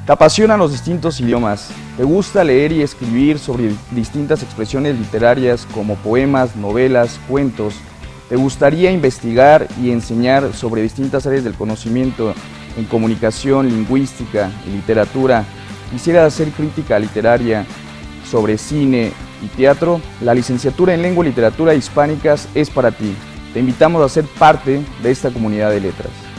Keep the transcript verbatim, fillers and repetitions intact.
¿Te apasionan los distintos idiomas? ¿Te gusta leer y escribir sobre distintas expresiones literarias como poemas, novelas, cuentos? ¿Te gustaría investigar y enseñar sobre distintas áreas del conocimiento en comunicación, lingüística y literatura? ¿Quisieras hacer crítica literaria sobre cine y teatro? La licenciatura en Lengua y Literatura Hispánicas es para ti. Te invitamos a ser parte de esta comunidad de letras.